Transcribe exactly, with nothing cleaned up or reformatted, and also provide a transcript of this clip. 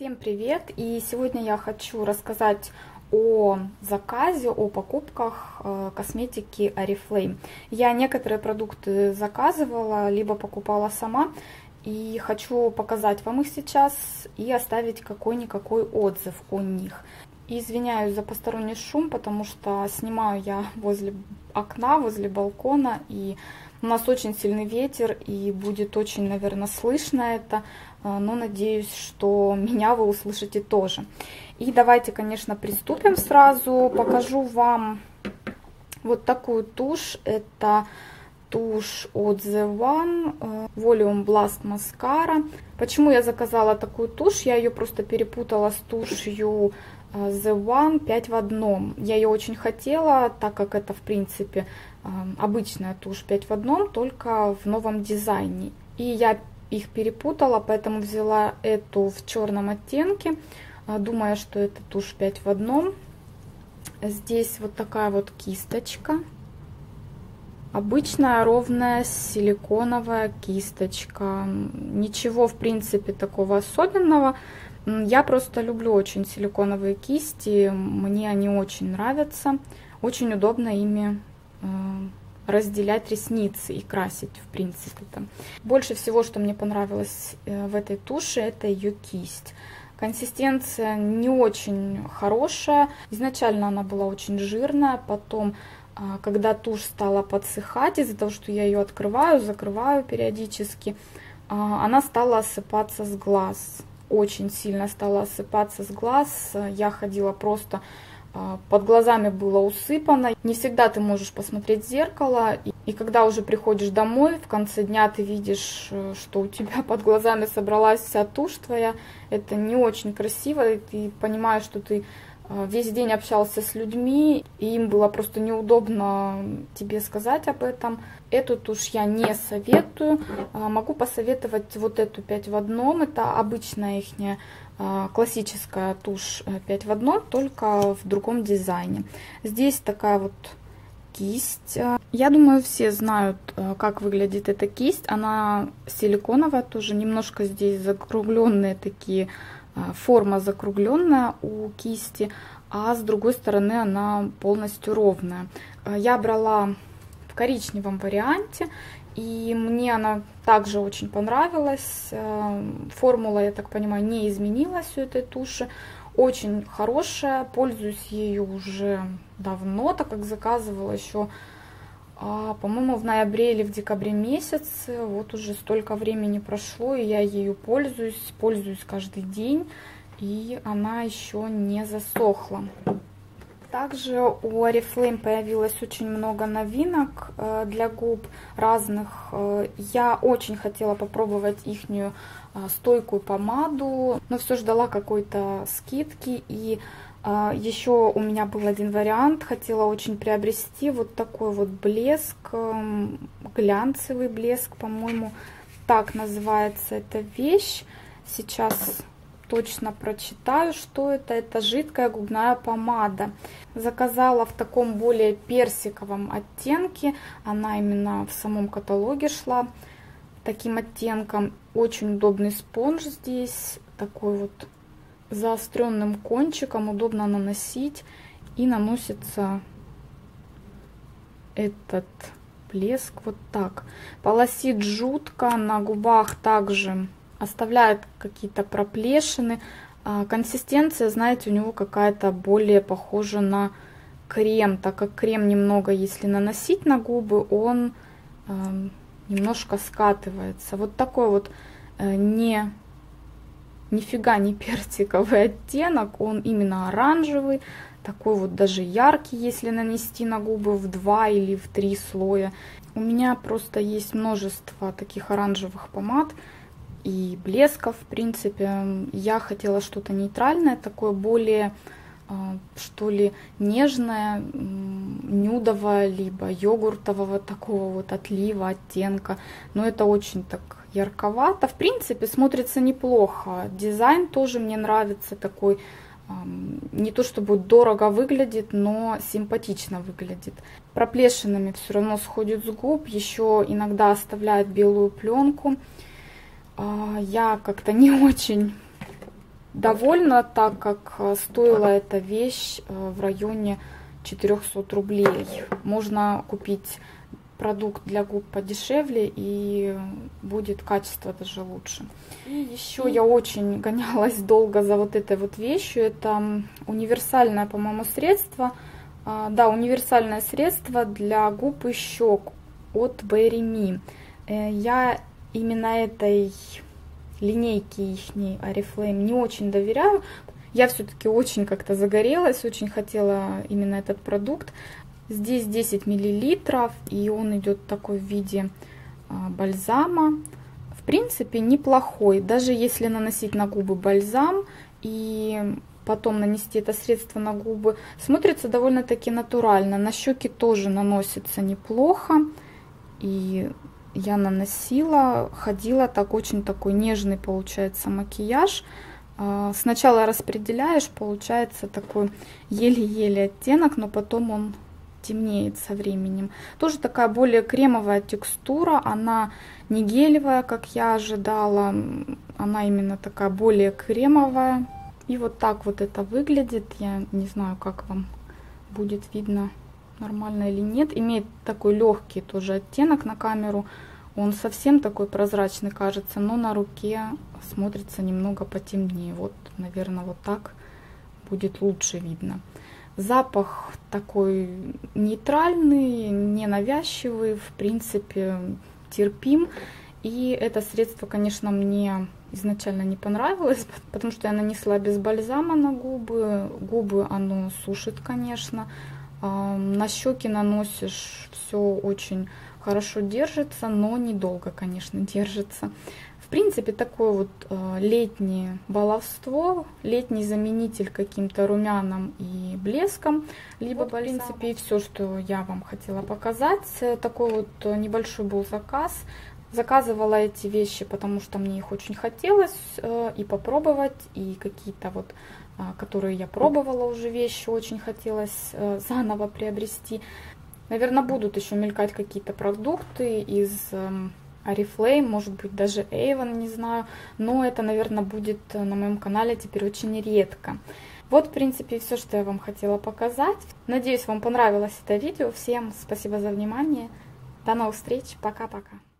Всем привет! И сегодня я хочу рассказать о заказе, о покупках косметики Oriflame. Я некоторые продукты заказывала, либо покупала сама, и хочу показать вам их сейчас и оставить какой-никакой отзыв о них. И извиняюсь за посторонний шум, потому что снимаю я возле окна, возле балкона, и у нас очень сильный ветер, и будет очень, наверное, слышно это, но надеюсь, что меня вы услышите тоже. И давайте, конечно, приступим сразу. Покажу вам вот такую тушь. Это тушь от The One Volume Blast Mascara. Почему я заказала такую тушь? Я ее просто перепутала с тушью The One пять в одном. Я ее очень хотела, так как это, в принципе, обычная тушь пять в одном, только в новом дизайне. И я их перепутала, поэтому взяла эту в черном оттенке, думая, что это тушь пять в одном. Здесь вот такая вот кисточка. Обычная ровная силиконовая кисточка. Ничего, в принципе, такого особенного. Я просто люблю очень силиконовые кисти, мне они очень нравятся. Очень удобно ими разделять ресницы и красить, в принципе. -то. Больше всего, что мне понравилось в этой туши, это ее кисть. Консистенция не очень хорошая. Изначально она была очень жирная, потом, когда тушь стала подсыхать, из-за того, что я ее открываю, закрываю периодически, она стала осыпаться с глаз. Очень сильно стала осыпаться с глаз. Я ходила просто... Под глазами было усыпано. Не всегда ты можешь посмотреть в зеркало. И когда уже приходишь домой, в конце дня ты видишь, что у тебя под глазами собралась вся тушь твоя. Это не очень красиво. И ты понимаешь, что ты весь день общался с людьми, и им было просто неудобно тебе сказать об этом. Эту тушь я не советую. Могу посоветовать вот эту пять в одном. Это обычная ихняя классическая тушь пять в одном, только в другом дизайне. Здесь такая вот кисть. Я думаю, все знают, как выглядит эта кисть. Она силиконовая, тоже немножко здесь закругленные такие, форма закругленная у кисти, а с другой стороны она полностью ровная. Я брала в коричневом варианте, и мне она также очень понравилась. Формула, я так понимаю, не изменилась у этой туши. Очень хорошая, пользуюсь ею уже давно, так как заказывала еще, по-моему, в ноябре или в декабре месяце. Вот уже столько времени прошло, и я ею пользуюсь, пользуюсь каждый день, и она еще не засохла. Также у Oriflame появилось очень много новинок для губ разных. Я очень хотела попробовать ихнюю стойкую помаду, но все ждала какой-то скидки. И еще у меня был один вариант, хотела очень приобрести вот такой вот блеск, глянцевый блеск, по-моему, так называется эта вещь. Сейчас точно прочитаю, что это. Это жидкая губная помада. Заказала в таком более персиковом оттенке. Она именно в самом каталоге шла таким оттенком. Очень удобный спонж здесь. Такой вот заостренным кончиком. Удобно наносить. И наносится этот блеск вот так. Полосит жутко. На губах также оставляет какие-то проплешины. Консистенция, знаете, у него какая-то более похожа на крем, так как крем немного, если наносить на губы, он э, немножко скатывается. Вот такой вот э, не нифига не персиковый оттенок, он именно оранжевый, такой вот даже яркий, если нанести на губы в два или в три слоя. У меня просто есть множество таких оранжевых помад и блесков, в принципе. Я хотела что-то нейтральное, такое более, что ли, нежное, нюдовое, либо йогуртового такого вот отлива, оттенка. Но это очень так ярковато. В принципе, смотрится неплохо. Дизайн тоже мне нравится, такой, не то чтобы дорого выглядит, но симпатично выглядит. Проплешинами все равно сходит с губ, еще иногда оставляет белую пленку. Я как-то не очень довольна, так как стоила эта вещь в районе четырёхсот рублей. Можно купить продукт для губ подешевле, и будет качество даже лучше. И еще я очень гонялась долго за вот этой вот вещью. Это универсальное, по-моему, средство. Да, универсальное средство для губ и щек от Berry Me. Я именно этой линейке ихней Oriflame не очень доверяю. Я все-таки очень как-то загорелась, очень хотела именно этот продукт. Здесь десять миллилитров, и он идет такой в виде а, бальзама. В принципе, неплохой. Даже если наносить на губы бальзам и потом нанести это средство на губы, смотрится довольно-таки натурально. На щеки тоже наносится неплохо. И я наносила, ходила так, очень такой нежный получается макияж. А, сначала распределяешь, получается такой еле-еле оттенок, но потом он темнеет со временем. Тоже такая более кремовая текстура, она не гелевая, как я ожидала, она именно такая более кремовая. И вот так вот это выглядит. Я не знаю, как вам будет видно, нормально или нет. Имеет такой легкий тоже оттенок на камеру. Он совсем такой прозрачный кажется, но на руке смотрится немного потемнее. Вот, наверное, вот так будет лучше видно. Запах такой нейтральный, ненавязчивый, в принципе, терпим. И это средство, конечно, мне изначально не понравилось, потому что я нанесла без бальзама на губы. Губы оно сушит, конечно. На щеки наносишь, все очень хорошо держится, но недолго, конечно, держится. В принципе, такое вот э, летнее баловство, летний заменитель каким-то румянам и блеском, либо, вот, в принципе, и все, что я вам хотела показать. Такой вот небольшой был заказ. Заказывала эти вещи, потому что мне их очень хотелось э, и попробовать, и какие-то вот, э, которые я пробовала уже вещи, очень хотелось э, заново приобрести. Наверное, будут еще мелькать какие-то продукты из э, Oriflame, может быть, даже Avon, не знаю. Но это, наверное, будет на моем канале теперь очень редко. Вот, в принципе, все, что я вам хотела показать. Надеюсь, вам понравилось это видео. Всем спасибо за внимание. До новых встреч. Пока-пока.